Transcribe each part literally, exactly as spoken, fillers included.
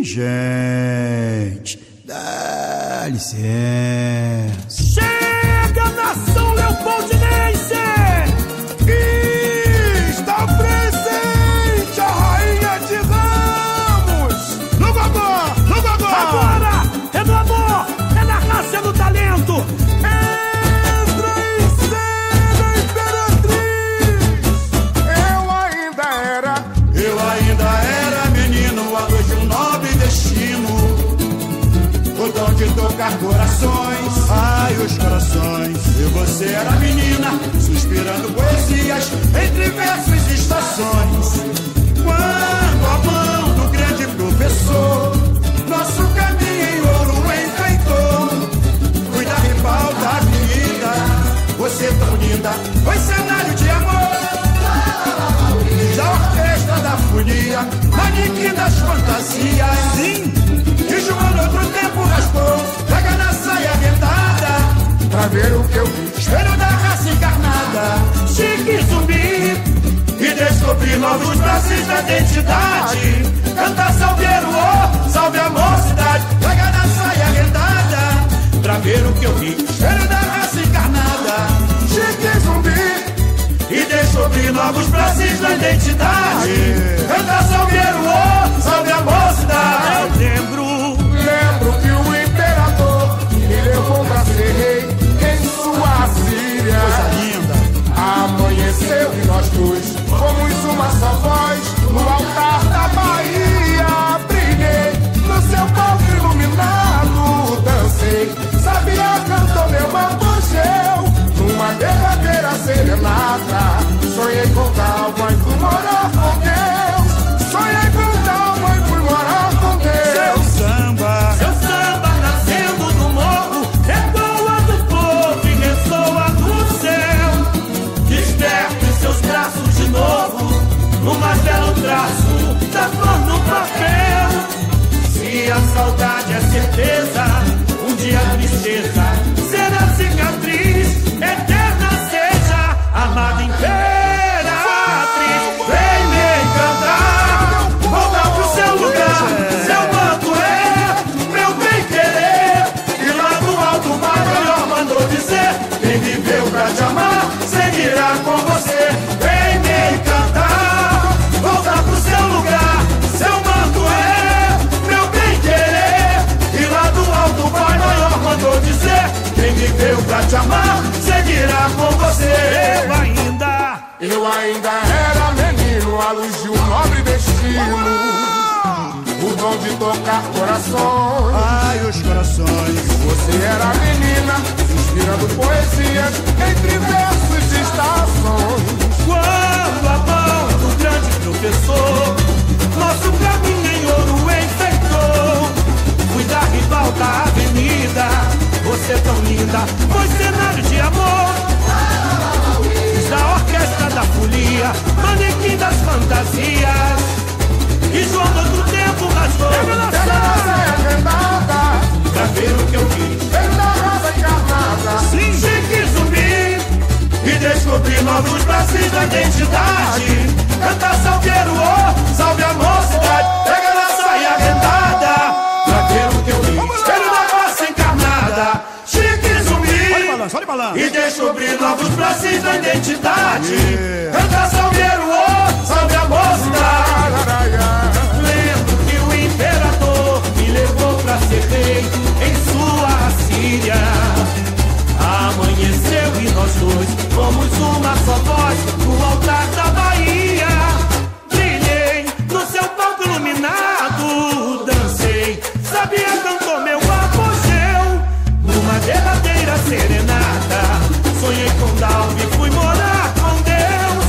gente, dá licença. Chega, nação leopoldinense! Está presente a rainha de Ramos! No gogó, no gogó! Agora é no amor, é na raça, é no talento! Entra em cena, imperatriz! Eu ainda era, Eu ainda era menino, a luz de um nobre destino, o dom de tocar corações, ai os corações. E você era menina, suspirando poesias entre versos e estações. Quando a mão do grande professor nosso caminho em ouro enfeitou, fui da ribalta avenida, você tão linda, foi cenário de amor. Da orquestra da folia, manequim das fantasias. Sim, que João no outro tempo raspou, pega na saia vendada, pra ver o que eu vi, espelho da raça encarnada. Chique zumbi, e descobri novos braços da identidade. Canta salveiro, oh, salve a mocidade, pega na saia vendada, pra ver o que eu vi, espelho da raça encarnada. Chique zumbi, e descobri novos braços da identidade. Canta salveiro, oh, salve a mocidade. Eu lembro, lembro que o imperador me levou pra ser rei em sua Síria. Coisa linda. Amanheceu e nós dois fomos uma só voz no altar da Bahia. Brilhei no seu palco iluminado, dancei, sabia, cantou meu apogeu. Numa derradeira serenata, sonhei com calma e fui morar com Deus. Sonhei com calma e fui morar com Deus. Seu samba, seu samba nascendo do morro, ecoa do povo e ressoa do céu. Desperta em seus braços de novo, no mais belo traço da flor no papel. Se a saudade é certeza, um dia a tristeza será cicatriz. Eterna seja, amada imperatriz. Vem me encantar, voltar pro seu lugar. Seu manto é meu bem querer. E lá do alto o maior mandou dizer: quem viveu pra te amar, seguirá com você. Vem me encantar, voltar pro seu lugar. Seu manto é meu bem querer. E lá do alto o maior mandou dizer: quem viveu pra te amar, seguirá com você. Eu ainda, eu ainda era menino, à luz de um nobre destino, o dom de tocar corações. ai os corações. Você era menina, inspirando poesias entre versos e estações. quando a mão do grande professor nosso caminho em ouro enfeitou, fui da ribalta avenida, você tão linda, foi cenário de amor. Da orquestra da folia, manequim das fantasias, e João do outro tempo rasgou. Pega na saia vendada, pra ver o que eu vi, espelho da raça encarnada. sim, chique zumbi, e descobri novos braços da identidade. Canta salveiro, oh, salve a mocidade, pega na saia vendada, pra ver o que eu vi, espelho da raça encarnada. Chique zumbi, Olha o balanço. e descobri novos braços da identidade. Canta salveiro, oh, salve a mocidade. Lembro que o imperador me levou pra ser rei em sua Síria. Amanheceu e nós dois fomos uma só voz no altar da Bahia. Brilhei no seu palco iluminado, dancei, sabia, cantou meu apogeu. Numa derradeira serenata, sonhei com Dalva e fui morar com Deus.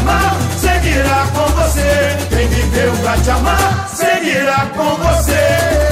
amar seguirá com você. Quem viveu pra te amar seguirá com você.